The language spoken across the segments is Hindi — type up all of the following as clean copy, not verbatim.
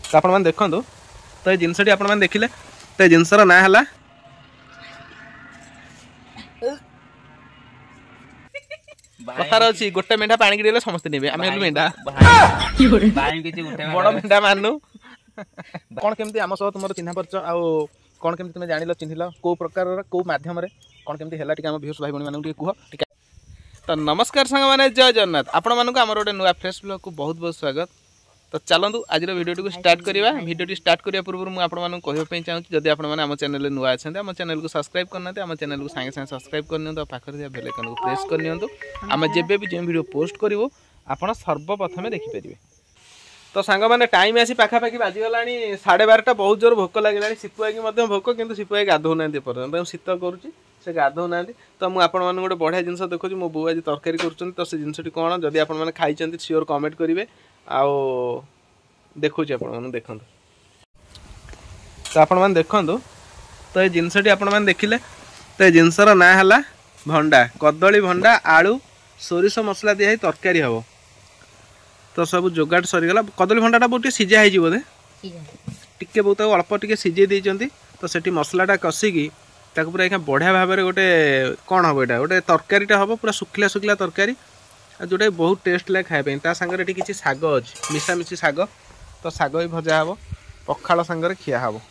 तो आपण मैंने देखो तो ये जिनसटी आपण मैंने देखिले तो ये जिनसर ना है कथार अच्छी गोटे मेढा पानी गिरे समस्ते ने मेढा बड़ मेढा मानु कौन केमती आम सह तुम चिन्ह परिचय आउ कौन केमती तुम जान चिन्हिल कौ प्रकार कौ मध्यम कौन केमती है आम व्यूअर्स भाई भाई मानक कह तो नमस्कार सांग मैंने जय जगन्नाथ आपण मानक आम गोटे नुआ फ्रेश ब्लॉग को बहुत बहुत स्वागत। तो चलतु आज वीडियो को स्टार्ट करवा वीडियो स्टार्ट करने पूर्व मुझे आपको चाहूँगी जदि आप चैनल नुआ अच्छा आम चैनल को सब्सक्राइब करना आम चैनल को सागे सागे सब्सक्राइब करनी पाखे बेल आइकन को प्रेस करनी आम जब भी जो वीडियो पोस्ट करूँ आप सर्वप्रथमें देखिपारे। तो सांग मैंने टाइम आसी पाखापाखि बाजिगला 12:30 बहुत जोर भोक लगे सिपुआ की भोक कि सिपुआ गाधौना पर्यटन शीत करुच्ची से गाधौना तो मुझे गोटे बढ़िया जिन देखुची मो बो आज तरकारी कर तो से जिनटी कौन जदि आपने खाई सियोर कमेंट करेंगे आओ देखुची देखु तो आपण देखु तो ये जिनटी आपण मैंने देखिले तो ये जिनसर ना है भंडा कदली भंडा आलू सोरिष मसला दिखाई तरकारी हम तो सब जोगाड़ सरीगला कदली भंडाटा बहुत सीझा हो बोधे टे बहुत अल्प टे सीझे देती तो सेठी मसलाटा कषिकी पूरा यहाँ बढ़िया भाव में गोटे कौन हम यहाँ गोटे तरकारीटा हम पूरा सुखिला सुखिला तरकारी जोटा बहुत टेस्ट लगे खायापी सांगे ये किसी शाग अच्छी मिशामिशी शाग तो शाग भी भजा हम पखाड़ सांगे खिया हम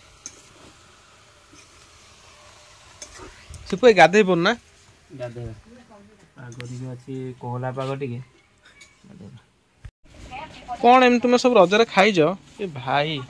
सिपु गाधे पड़ना कोहला पाग टे कौन एम तुम सब रजरे खाइज ए भाई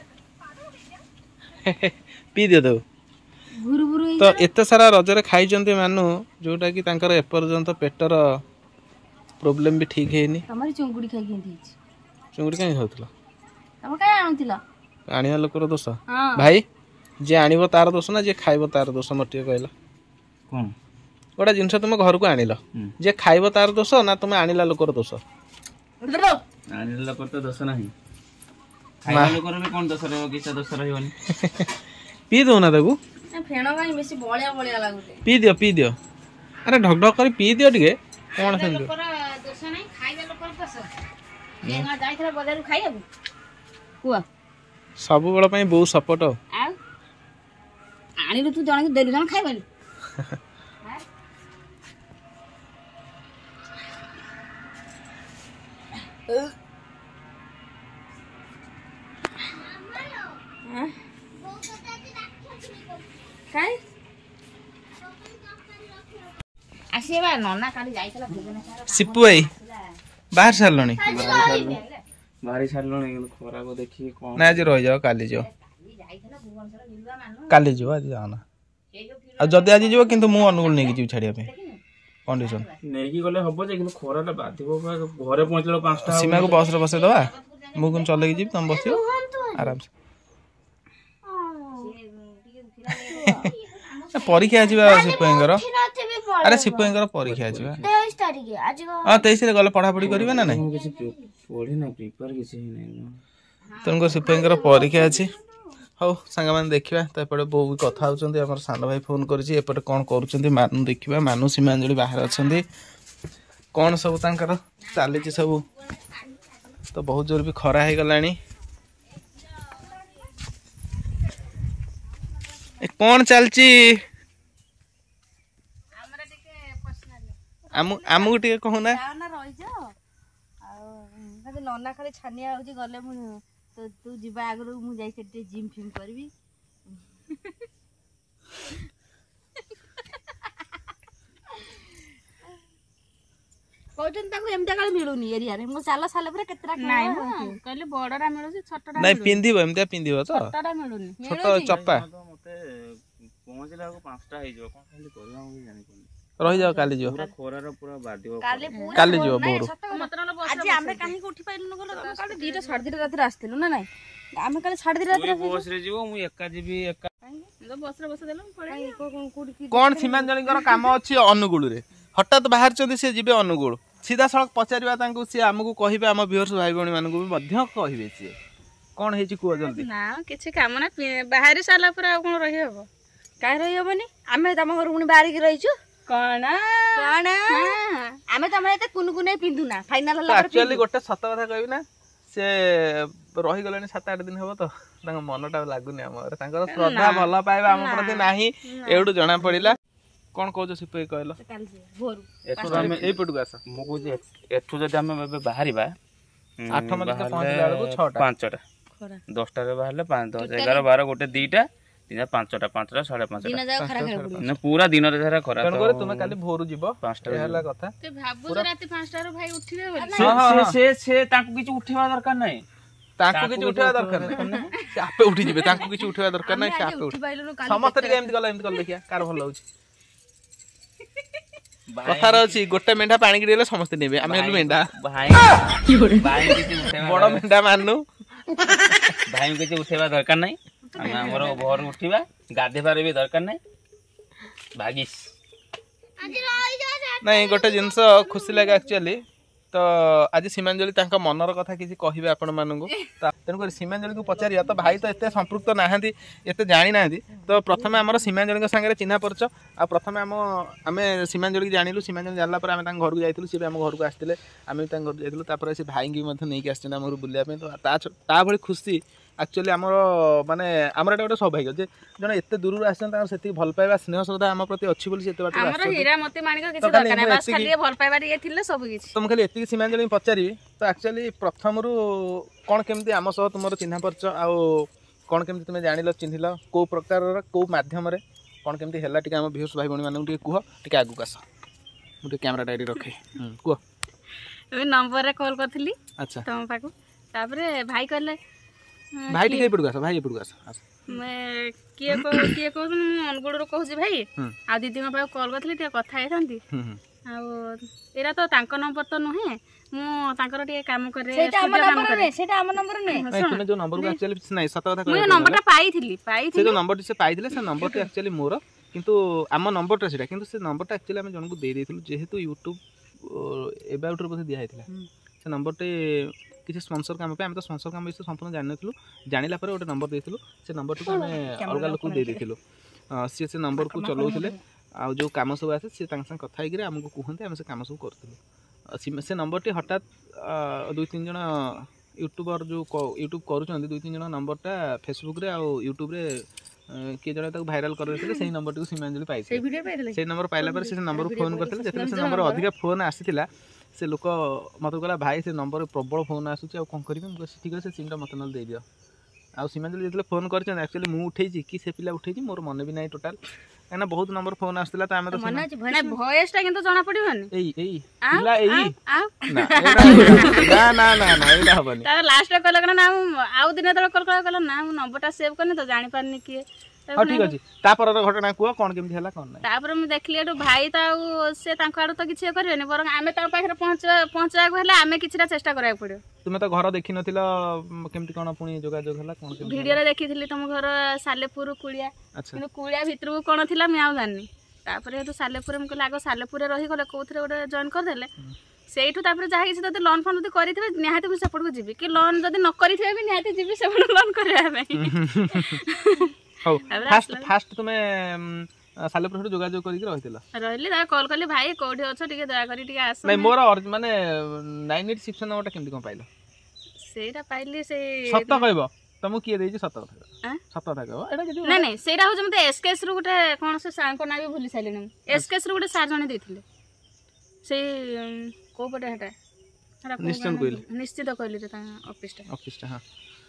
पी दे दो तो एत सारा रजरे खाई मानु जोटा कि एपर्यंत पेटर प्रोब्लेम भी ठीक है चुंगुड़ी चुंगुड़ी कहीं खाऊला आनिया लोकर दोष भाई जे आनिब तार दोष ना जे खाइब तार दोष मत कहला कौन गोटा जिनस तुम घर को आनिल जे खाइब तार दोष ना तुम आनिला लोकर दोष आनिला लोकर तो दोष नहीं खाइबा लोकर में कौन दोष रहबो किसा दोष रहबनी पी दो ना ताकू फेणो काई बेसी बळिया बळिया लागुते पी दियो अरे ढक ढक कर पी दियो टिके कोन सेन लोकर दोष नहीं खाइबा लोकर दोष जे ना जाइथरा बाजार खाइबो कुआ सब बेला पई बहुत सपोर्ट आ आनिलु तू जण देलु जण खाइबली सिपु भाई बाहर सारे बाहरी सारे खरा को देखिए कौन ना आज रही जाओ काली जाओ काली जाओ आज जाना जदि आज जीव किंतु मु अनुकूल नहीं जीव छाड़िया पे कंडीशन नहीं गले हबो जे किंतु खराटा बाधिबो घरे पहुंचलो 5टा सीमा को बस रे बसे दवा मु कोन चले जीव तुम बसियो आराम से परीक्षा आजिबा सिपुएंगर अरे सिपुएंगर परीक्षा आजिबा 23 तारिख आज हां 23 रे गले पढ़ा पढ़ी करबे ना नहीं किसी पढ़ी ना प्रिपेयर किसी नहीं तुमको सिपुएंगर परीक्षा अछि हौ सांगा मान देखिबा त एपटे बो कथा होचंती हमर सान भाई फोन करछि एपटे कोन करूचंती मानु देखिबा मानु सीमांजलि बाहर अछंती कोन सब तांकर चाली छि सब तो बहुत जोर भी खरा हे गलानी ए कोन चलची हमरा टिके पर्सनल आमु टिके कहू ना ना रहि जा आ खाली नना खाली छानिया होची गले मु तो तू जीवा आगरो मु जाई सेटे जिम फिम करबी कोटन ताको एमता काल मिलुनी एरिया रे मो साला साला पर केतरा नाही कहले बडरा मिलु छी छोटरा नहीं पिंदिबो एमता पिंदिबो तो छोटरा मिलुनी छोटो चप्पा मते पहुंचला को 5टा हे जो कोन खाली करबा मु जानि कोन रही जाओ काली जो पूरा खोरार पूरा बादिबो काली जो बोरो आज हमरे काहे को उठी पाइलु न गलो काल 2टा 2:30 रात आस्तेलु ना नाही आमे काल 2:30 रात बस रे जीवो मु एका जीबी एका तो बस रे बस देलु पळे कोन सीमांजलिकर काम अछि अनुगुल रे हठात बाहर चंदी से जिबे अनुगुल सीधा सड़क पचारिबा तांको से हमकु कहिबे हम व्यूअर्स भाई बणी मानकु भी मध्य कहिबे से कोन हेची को जल्दी ना किछि काम ना बाहर साला पर कोन रहि हबो काय रहि हबनी आमे तम घर गुणी बाहर की रहिछु कोन आमे तमरे त कुन कुने पिंधुना फाइनल हला एक्चुअली गोटे सत कथा कहबी ना से ରହିଗଲେଣି 7-8 ଦିନ ହବ ତ ତାଙ୍କ ମନଟା ଲାଗୁନି ଆମ ଘରେ ତାଙ୍କର ଶ୍ରଦ୍ଧା ଭଲ ପାଇବା ଆମ ପ୍ରତି ନାହିଁ ଏଇଠୁ ଜଣା ପଡିଲା। କଣ କହୁଛ ସିପୁ କହିଲ? ଏଇପଟକୁ ଆସ। ମୁଁ କହୁଛି ଏଠୁ ଯଦି ଆମେ ଏବେ ବାହାରିବା 8 ମତେ ପହଞ୍ଚିଲା ବେଳକୁ 6ଟା 5ଟା 10ଟାରେ ବାହାରିଲେ 5 10 11 12 ଗୋଟେ 2ଟା 3ଟା 5ଟା 5ଟା 5:30 ପୁରା ଦିନରେ ସାରା ଖରା। ତେଣୁକରି ତୁମେ କାଲି ଭୋରୁ ଯିବ 5ଟା ହେଲା କଥା। ରାତି 5ଟାରୁ ଭାଇ ଉଠିବେ ସେ ତାଙ୍କୁ କିଛି ଉଠେଇବା ଦରକାର ନାହିଁ। ତାଙ୍କୁ କିଛି ଉଠେଇବା ଦରକାର ନାହିଁ ସେ ଆପେ ଉଠିଯିବେ। ତାଙ୍କୁ କିଛି ଉଠେଇବା ଦରକାର ନାହିଁ ସେ ଆପେ ଉଠି ସମସ୍ତେ ଟିକେ ଏମିତି କଲେ ଦେଖିବା କାହାର ଭଲ ହଉଛି। କଥାର ଅଛି ଗୋଟେ ମେଣ୍ଢା ପାଣିକି ଦେଲେ ସମସ୍ତେ ନେବେ। ଆମେ ହେଲୁ ମେଣ୍ଢା ବଡ ମେଣ୍ଢା ମାନୁ। ଭାଇଙ୍କୁ କିଛି ଉଠେଇବା ଦରକାର ନାହିଁ। ଆମେ ଆମର ଭୋରୁ ଉଠିବା ଗାଧେଇବାର ବି ଦରକାର ନାହିଁ। ଭାଗିସ୍ ନାଇଁ ଗୋଟେ ଜିନିଷ ଖୁସି ଲାଗେ ଆକ୍ଚୁଆଲି। ତ ଆଜି ସୀମାଞ୍ଜଳି ତାଙ୍କ ମନର କଥା କିଛି କହିବେ ଆପଣ ମାନଙ୍କୁ। ତେଣୁକରି ସୀମାଞ୍ଜଳିକୁ ପଚାରିବା। ତ ଭାଇ ତ ଏତେ ସମ୍ପୃକ୍ତ ନାହାନ୍ତି ଏତେ ଜାଣିନାହାନ୍ତି। ତ ପ୍ରଥମେ ଆମର ସୀମାଞ୍ଜଳିଙ୍କ ସାଙ୍ଗରେ ଚିହ୍ନା ପରିଚୟ। ଆଉ ପ୍ରଥମେ ଆମେ ସୀମାଞ୍ଜଳିକି ଜାଣିଲୁ। ସୀମାଞ୍ଜଳି ଜାଣିଲା ପରେ ଆମେ ତାଙ୍କ ଘରକୁ ଯାଇଥିଲୁ। ସିଏ ବି ଆମ ଘରକୁ ଆସିଥିଲେ ଆମେ ବି ତାଙ୍କ ଘରକୁ ଯାଇଥିଲୁ। ତାପରେ ସେ ଭାଇଙ୍କି ମଧ୍ୟ ନେଇକି ଆସିଛନ୍ତି ଆମ ଘରକୁ ବୁଲିବା ପାଇଁ। ତ ତା ଭଳି ଖୁସି ଆକ୍ଚୁଆଲି ଆମର ମାନେ ଆମର ଏଇଟା ଗୋଟେ ସୌଭାଗ୍ୟ ଯେ ଜଣେ ଏତେ ଦୂରରୁ ଆସିଛନ୍ତି ତାଙ୍କର ସେତିକି ଭଲ ପାଇବା ସ୍ନେହ ଶ୍ରଦ୍ଧା ଆମ ପ୍ରତି ଅଛି ବୋଲି ସେ ଏତେ ବାଟ ଆମର ହୀରା ମୋତି ମାଣିକ କିଛି ଦରକାର ନାହିଁ ବାସ୍ ଖାଲି ଭଲ ପାଇବା ଟିକେ ଥିଲେ ସବୁ କିଛି। ତ ମୁଁ ଖାଲି ଏତିକି ସୀମାଞ୍ଜଳି ପଚାରିବି। ତ ଆକ୍ଚୁଆଲି ପ୍ରଥମରୁ କ'ଣ କେମିତି ଆମ ସହ ତୁମର ଚିହ୍ନା ପରିଚୟ ଆଉ କ'ଣ କେମିତି ତୁମେ ଜାଣିଲ ଚିହ୍ନିଲ କେଉଁ ପ୍ରକାରର କେଉଁ ମାଧ୍ୟମରେ କ'ଣ କେମିତି ହେଲା ଟିକେ ଆମ ଭିଉୟର୍ସ ଭାଇ ଭଉଣୀମାନଙ୍କୁ ଟିକେ କୁହ। ଟିକେ ଆଗକୁ ଆସ ମୁଁ ଟିକେ କ୍ୟାମେରାଟା ଏଠି ରଖେ କୁହ। ନମ୍ବରରେ କଲ୍ କରିଥିଲି ଆଚ୍ଛା ତମ ପାଖକୁ। ତାପରେ ଭାଇ କହିଲେ ଭାଇ ଟିକେ ଏପଟକୁ ଆସ ଭାଇ ଏପଟକୁ ଆସ। କିଏ କହୁଛନ୍ତି ମୁଁ ଅନୁଗୁଳରୁ କହୁଛି ଭାଇ ଆଉ ଦିଦିଙ୍କ ପାଖକୁ କଲ୍ କରିଥିଲି ଟିକେ କଥା ହେଇଥାନ୍ତି। ଆଉ ଏଇଟା ତ ତାଙ୍କ ନମ୍ବର ତ ନୁହେଁ ମୁଁ ତାଙ୍କର ଟିକେ କାମ କରେ। ତୁମେ ଯୋଉ ନମ୍ବରକୁ ଆକ୍ଚୁଆଲି ନାଇଁ ସତ କଥା ମୁଁ ନମ୍ବରଟା ପାଇଥିଲି ସେ ଯୋଉ ନମ୍ବରଟି ସେ ପାଇଥିଲେ ସେ ନମ୍ବରଟି ଆକ୍ଚୁଆଲି ମୋର କିନ୍ତୁ ଆମ ନମ୍ବରଟା ସେଇଟା କିନ୍ତୁ ସେ ନମ୍ବରଟା ଆକ୍ଚୁଆଲି ଆମେ ଜଣଙ୍କୁ ଦେଇଦେଇଥିଲୁ ଯେହେତୁ ୟୁଟ୍ୟୁବ ଏବାଉଟରେ ବୋଧେ ଦିଆହେଇଥିଲା। ସେ ନମ୍ବରଟି କିଛି ସ୍ପନ୍ସର କାମ ପାଇଁ ଆମେ ତ ସ୍ପନ୍ସର କାମ ବିଷୟରେ ସମ୍ପୂର୍ଣ୍ଣ ଜାଣିନଥିଲୁ। ଜାଣିଲା ପରେ ଗୋଟେ ନମ୍ବର ଦେଇଥିଲୁ ସେ ନମ୍ବରଟିକୁ ଆମେ ଅଲଗା ଲୋକକୁ ଦେଇଦେଇଥିଲୁ। ସିଏ ସେ ନମ୍ବରକୁ ଚଲାଉଥିଲେ ଆଉ ଯେଉଁ କାମ ସବୁ ଆସେ ସିଏ ତାଙ୍କ ସାଙ୍ଗେ କଥା ହେଇକିରି ଆମକୁ କୁହନ୍ତି ଆମେ ସେ କାମ ସବୁ କରୁଥିଲୁ। ସେ ନମ୍ବରଟି ହଠାତ୍ 2-3 ଜଣ ୟୁଟ୍ୟୁବର ଯେଉଁ ୟୁଟ୍ୟୁବ କରୁଛନ୍ତି 2-3 ଜଣ ନମ୍ବରଟା ଫେସବୁକ୍ରେ ଆଉ ୟୁଟ୍ୟୁବରେ କିଏ ଜଣେ ତାକୁ ଭାଇରାଲ କରିଦେଇଥିଲେ। ସେଇ ନମ୍ବରଟିକୁ ସୀମାଞ୍ଜଳି ପାଇଥିଲେ। ସେଇ ନମ୍ବର ପାଇଲା ପରେ ସେ ନମ୍ବରକୁ ଫୋନ୍ କରିଥିଲେ। ଯେତେବେଳେ ସେ ନମ୍ବର ଅଧିକା ଫୋନ୍ ଆସିଥିଲା ସେ ଲୋକ ମୋତେ କହିଲା ଭାଇ ସେ ନମ୍ବରରେ ପ୍ରବଳ ଫୋନ୍ ଆସୁଛି ଆଉ କ'ଣ କରିବି। ମୁଁ କହିଲି ଠିକ୍ ଅଛି ସେ ସିମ୍ଟା ମୋତେ ନହେଲେ ଦେଇଦିଅ। ଆଉ ସୀମାଞ୍ଜଳି ଯେତେବେଳେ ଫୋନ୍ କରିଛନ୍ତି ଆକ୍ଚୁଆଲି ମୁଁ ଉଠେଇଛି କି ସେ ପିଲା ଉଠେଇଛି ମୋର ମନେ ବି ନାହିଁ ଟୋଟାଲ୍ କାହିଁକିନା ବହୁତ ନମ୍ବର ଫୋନ୍ ଆସୁଥିଲା। ତ ଆମେ ତ ଭଏସଟା କିନ୍ତୁ ଜଣା ପଡ଼ିବନି ଏଇ ପିଲା ଏଇ ନା ଏଇଟା ହବନି। ତାପରେ ଲାଷ୍ଟରେ କହିଲା ନା ଆଉ ଦିନ ଯେତେବେଳେ କଲ୍ କଲା ନା ମୁଁ ନମ୍ବରଟା ସେଭ୍ କରିନି ତ ଜାଣିପାରିନି କିଏ। ହଉ ଠିକ୍ ଅଛି ତାପରର ଘଟଣା କୁହ କ'ଣ କେମିତି ହେଲା କ'ଣ ନାହିଁ। ତାପରେ ମୁଁ ଦେଖିଲି ଏଠୁ ଭାଇ ତ ଆଉ ସେ ତାଙ୍କ ଆଡ଼ୁ ତ କିଛି କରିବେନି ବରଂ ଆମେ ତାଙ୍କ ପାଖରେ ପହଞ୍ଚିବାକୁ ହେଲେ ଆମେ କିଛିଟା ଚେଷ୍ଟା କରିବାକୁ ପଡ଼ିବ। ତୁମେ ତ ଘର ଦେଖିନଥିଲ କେମିତି କ'ଣ ପୁଣି ଯୋଗାଯୋଗ ହେଲା କ'ଣ? ଭିଡ଼ିଓରେ ଦେଖିଥିଲି ତମ ଘର ସାଲେପୁର କୁଳିଆ କିନ୍ତୁ କୁଳିଆ ଭିତରକୁ କ'ଣ ଥିଲା ମୁଁ ଆଉ ଜାଣିନି। ତାପରେ ଏଠୁ ସାଲେପୁରରେ ମୁଁ କହିଲି ଆଗ ସାଲେପୁରରେ ରହିଗଲେ କୋଉଥିରେ ଗୋଟେ ଜଏନ୍ କରିଦେଲେ ସେଇଠୁ ତାପରେ ଯାହା କିଛି ଯଦି ଲୋନ୍ ଫୋନ୍ ଯଦି କରିଥିବେ ନିହାତି ମୁଁ ସେପଟକୁ ଯିବି କି ଲୋନ୍ ଯଦି ନ କରିଥିବେ ବି ନିହାତି ଯିବି ସେପଟେ ଲୋନ୍ କରିବା ପାଇଁ। ହଉ ଫାଷ୍ଟ ତୁମେ ସାଲେପୁର ଯୋଗାଯୋଗ କରିକି ରହିଲି ତାପରେ କଲ୍ କଲି ଭାଇ କୋଉଠି ଅଛ ଟିକେ ଦୟାକରି ଟିକେ ଆସ। ନାଇଁ ମୋର ମାନେ 9861 ନମ୍ବରଟା କେମିତି କ'ଣ ପାଇଲ? ସେଇଟା ପାଇଲି ସେଇ ସତ କହିବ ତମକୁ କିଏ ଦେଇଛି ସତ କଥା କହିବ ଏଇଟା କିଛି ନାଇଁ ସେଇଟା ହଉଛି ମତେ ଏସକେଏସ୍ ରୁ ଗୋଟେ କ'ଣ ସେ ସାର୍ଙ୍କ ନାଁ ବି ଭୁଲି ସାରିଲିଣି ମୁଁ। ଏସକେଏସ୍ ରୁ ଗୋଟେ ସାର୍ ଜଣେ ଦେଇଥିଲେ ସେଇ କୋଉ ପଟେ ହେଟା ନିଶ୍ଚିତ କହିଲି ଯେ ତାଙ୍କ ଅଫିସଟା ହଁ।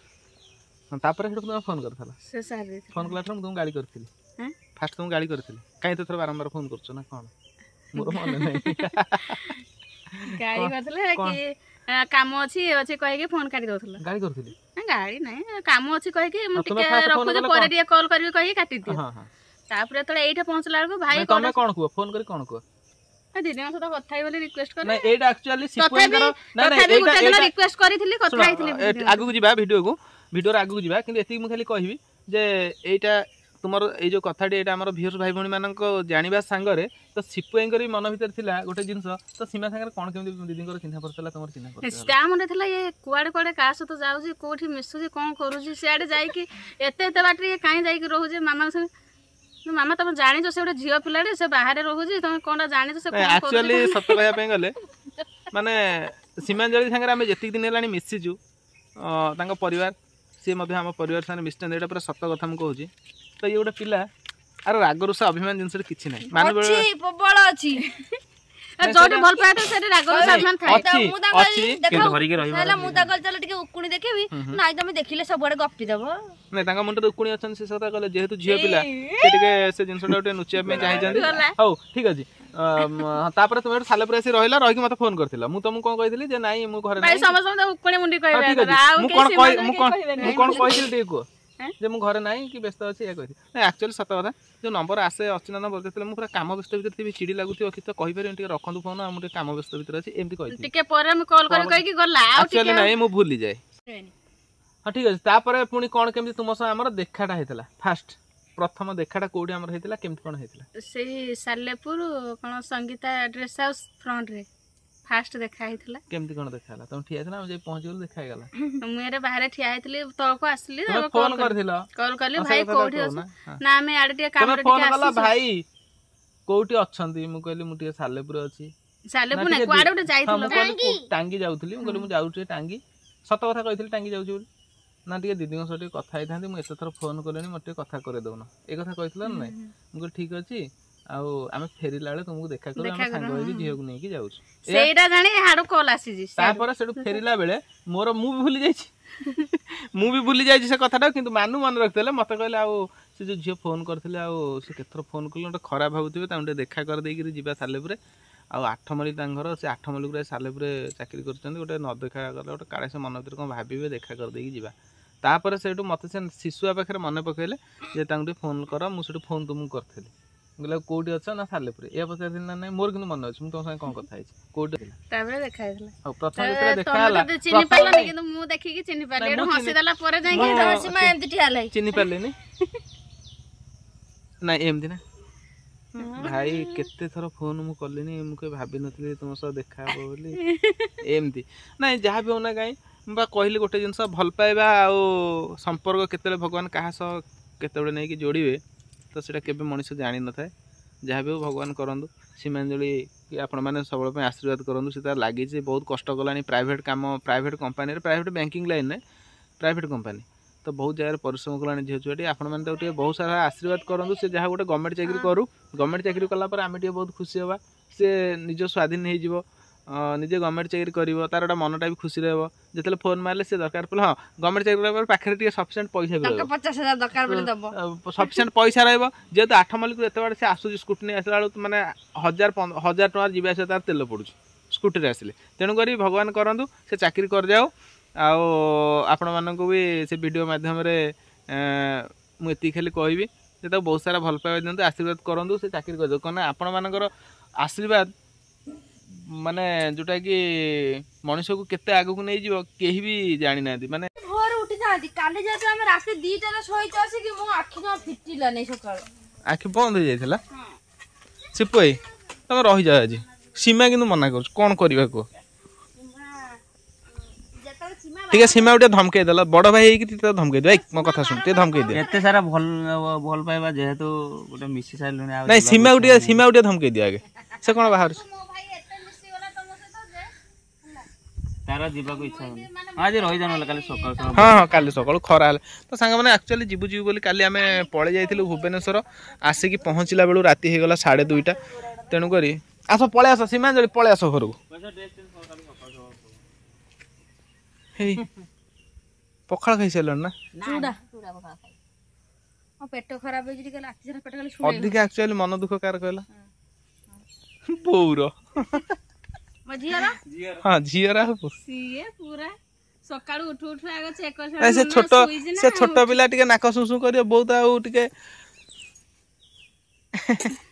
ତାପରେ ସେଠୁ ତୁମେ ଫୋନ୍ କରିଥିଲ ସେ ସାର୍ ଦେଇଥିଲେ। ଫୋନ୍ କଲାଠୁ ମୁଁ ତୁମକୁ ଗାଳି କରିଥିଲି ଫାଷ୍ଟ ତୁମକୁ ଗାଳି କରିଥିଲି କାହିଁ ଏତେ ଥର ବାରମ୍ବାର ଫୋନ୍ କରୁଛ ନା କ'ଣ ମୋର ମନେ ନାହିଁ। ଗାଳି କରିଥିଲେ କି କାମ ଅଛି କହିକି ଫୋନ୍ କାଟି ଦଉଥିଲା। ଗାଳି କରିଥିଲି ଗାଳି ନାହିଁ କାମ ଅଛି କହିକି ମୁଁ ଟିକେ ରଖୁଛି ପରେ ଟିକେ କଲ୍ କରିବି କହିକି କାଟିଦିଅ। ତାପରେ ଯେତେବେଳେ ଏଇଠି ପହଞ୍ଚିଲା ବେଳକୁ ଭାଇ ତମେ କ'ଣ କୁହ ଫୋନ୍ କରି କ'ଣ କୁହ? ଦିଦିଙ୍କ ସହିତ କଥା ହେଇ ବୋଲି ରିକ୍ୱେଷ୍ଟ କଲି। ନାଇଁ ଏଇଟା ଆକ୍ଚୁଆଲି ସିପୁଙ୍କର ରିକ୍ୱେଷ୍ଟ କରିଥିଲି କଥା ହେଇଥିଲି। ଆଗକୁ ଯିବା ଭିଡ଼ିଓର ଆଗକୁ ଯିବା କିନ୍ତୁ ଏତିକି ମୁଁ ଖାଲି କହିବି ଯେ ଏଇଟା ତୁମର ଏଇ ଯୋଉ କଥାଟି ଏଇଟା ଆମର ଭିଉୟର୍ସ ଭାଇ ଭଉଣୀମାନଙ୍କ ଜାଣିବା ସାଙ୍ଗରେ ତ ସିପୁ ଭାଇଙ୍କର ବି ମନ ଭିତରେ ଥିଲା ଗୋଟେ ଜିନିଷ ତ ସୀମା ସାଙ୍ଗରେ କ'ଣ କେମିତି ଦିଦିଙ୍କର ଚିହ୍ନା ପରିଚୟ ହେଲା ତମର ଚିହ୍ନା ପରିଚୟ? ତା ମନରେ ଥିଲା ଇଏ କୁଆଡ଼େ କାହା ସହିତ ଯାଉଛି କୋଉଠି ମିଶୁଛି କ'ଣ କରୁଛି ସିଆଡ଼େ ଯାଇକି ଏତେ ବାଟରେ ଇଏ କାହିଁ ଯାଇକି ରହୁଛି ମାମାଙ୍କ ସାଙ୍ଗେ। ମାମା ତମେ ଜାଣିଛ ସେ ଗୋଟେ ଝିଅ ପିଲାଟେ ସେ ବାହାରେ ରହୁଛି ତମେ କ'ଣ ଜାଣିଛ ସେ ଆକ୍ଚୁଆଲି ସତ କହିବା ପାଇଁ ଗଲେ ମାନେ ସୀମାଞ୍ଜଳି ସାଙ୍ଗରେ ଆମେ ଯେତିକି ଦିନ ହେଲାଣି ମିଶିଛୁ परिवार सी आम परिवार सामने मिशन यहाँ पूरा सत कथा मुझे कहूँ तो ये गोटे पिला आर रागर से अभिमान जिनस किसी ना जोटी भल पाए तो सेठी रागर सामान थाए मु चल टिके उकुणी देखिबी नाइ तमे देखिले सब बडे गप्पी देबो नै तांका मुंडे उकुणी अछन से सता कहले जेहेतु झियो पिला से टिके से जिनसटा उटे नुचिया में चाहि जंदी हौ ठीक अछि तापर तुम सालेपुर आसी रहिला रहि मते फोन करथिला मु तुमको कोन कहितली जे नाइ मु घरे भाई समस्त उकुणी मुंडी कहबे आ मु कोन कहितली टिके को जे मु घरे नाइ कि व्यस्त अछि या कहितली नै एक्चुअली सत कथा जो नंबर आसे अचिना नंबर देतले मु पूरा काम व्यस्त भीतर थी चिड़ी लागुथि कि तो कहि परन टिके रखंतु फोन आ मु टिके काम व्यस्त भीतर अछि एमति कहि टिके पर हम कॉल करि कि गला आ एक्चुअली नाइ मु भूली जाय हां ठीक अछि तापर पुनी कोन केमति तुम स हमर देखाटा हेतला फास्ट प्रथम देखाटा कोडी हमर हेतला केमति कोन हेतला से सालेपुर कोन संगीता ड्रेस हाउस फ्रंट रे फास्ट देखा हेतला केमति कोन देखाला तुम ठिया छना जे पहुंच गेल देखा गेला मेरे बाहर ठिया हेतली तळको आसली फोन करथिला कॉल करली भाई कोठी अछि ना हमें आडे टिके काम रे टिके आसी भाई कोठी अछंती मु कहली मु टिके सालेपुर अछि सालेपुर ने कोआडे उठे जाइथिलो टांगी जाउथली मु कहली मु जाउठी टांगी सत कथा कहिथिली टांगी जाउची बोली ना टिके दीदी सहित कथा आइथांती मु एते थर फोन करलेनी मते कथा करे दउना ए कथा कहिथिला नै मु कहली ठीक अछि आउ आमे फेरिला बेले तुमको देखा करू हम संग होई झियो को नै कि जाउछ सेटा जानी हाडो कॉल आसी जी तापर सेटु फेरिला बेले मोर मु भी भूली जाइछि से कथाटा किंतु मानु मन रखतेले मते कहले आउ से जो झियो फोन करथिले आउ से केथर फोन करले तो खराब भाबुथिबे तांडे देखा कर देई कि जिबा सालेपुरे आउ आठमली तां घर से आठमली पुरा सालेपुरे चाकरी करचंदी गोटे न देखा करले गोटे काळे से मन भीतर कोन भाबिबे देखा कर देई कि जिबा तापर सेटु मते से शिशुआ पाखरे मने पकैले जे तांडे फोन कर मु सेटु फोन तुम करथिली गला कोडी अच्छा ना सालेपुरे ए पछा दिन ना मोर किनु मन अछि मु तो संग कोन कथा आइछि कोडी ताबरे देखा आइला आ प्रथम जेतरा देखा आला तो चिनि पाला नै किंतु मु देखि कि चिनि पाले एडो हसी देला परे जाई कि हसी मा एमति ठियालै चिनि पाले नि ना एमति ना भाई केते थरो फोन मु करलिनी मु के भाबी नथली तुम सब देखा हो बोली एमति ना जहा भी होना गाई बा कहली गोटे जिंस भल पाइबा आ संपर्क केते भगवान कहा स केते नै कि जोड़ीबे तो सेटा केबे मनुष्य जानि न थाए जहाँ भी भगवान करंदु सीमांजलि कि आपण माने सबले आशीर्वाद करंदु से लगी जे बहुत कष्ट गलानी प्राइवेट काम प्राइवेट कंपनी रे प्राइवेट बैंकिंग लाइन ने प्राइवेट कंपनी तो बहुत जगह परिश्रम गलानी झियो छुआटी आपण माने तो बहुत सारा आशीर्वाद करंदु से जहाँ गोटे गवर्नमेंट चाकरी करू गवर्नमेंट चाकरी कला पर आमे बहुत खुशी होबा से निज स्वाधीन हो जिवो निजे गवर्नमेंट चाकरी करिवो तार गोटे मनटा भी खुशी रहबो जेतले फोन मारले से दरकार पड़े हाँ गवर्नमेंट चाकरी पर पाखरे टिके सफिशिएंट पैसा भी रहबो 50,000 दरकार पड़े दबो सफिशिएंट पैसा रहबो जेतो 8 मलिक एते बार से आसु स्कूटी आसला माने 1000 टका जीवा से तार तेल पड़ुछ स्कूटी रे आसिले तेनु करी भगवान करंदु से चाकरी कर जाओ आउ आपण माननको भी से वीडियो माध्यम रे मु एति खाली कहबी जे तो बहुत सारा भल पाए दियंतु आशीर्वाद करंदु से चाकरी कर दो कोना आपण मानकर आशीर्वाद माने जोटा कि मनुष्य को केते आगु को नै जीवो केही भी जानि नादी माने भोर उठी जाती काले जेते हम रात 2टा रे सोई जासी कि मो आखि न फिटिला नै सकाळ आखि बंद हो जाइथिला सिपई तम रहि जा आज सीमा किनु मना कर कोन करबा को ठीक है सीमा उटे धमके देला बड़ भाई कि त धमके दे मो कथा सुन ते धमके दे एते सारा भल पाइबा जेहेतु गोटे मिसी साइलुनी आ नै सीमा उटे धमके दे आगे से कोन बाहर तारा जीवा को इच्छा आज रही जान काली सकाळ हां हां काली सकाळ खरा तो सांग माने एक्चुअली जीबू जीबू बोली काली आमे पळे जाइथिलु भुवनेश्वर आसी कि पहुंचिला बेलु राती हे गला 2:30 तेनु करी आसो पळे आसो सीमांजलि पळे आसो घर हे पखाळ खाइ सेलन ना चूड़ा पखाळ खाइ ओ पेट खराब होई जे राती सारा पेट खाली सुळे अधिक एक्चुअली मन दुख कार कहला पौरो मझियारा हां झियरा हो सीए पूरा सकाळ उठ उठ आगे चेक कर से छोटो पिला टिके नाक सुसु करियो बहुत आउ टिके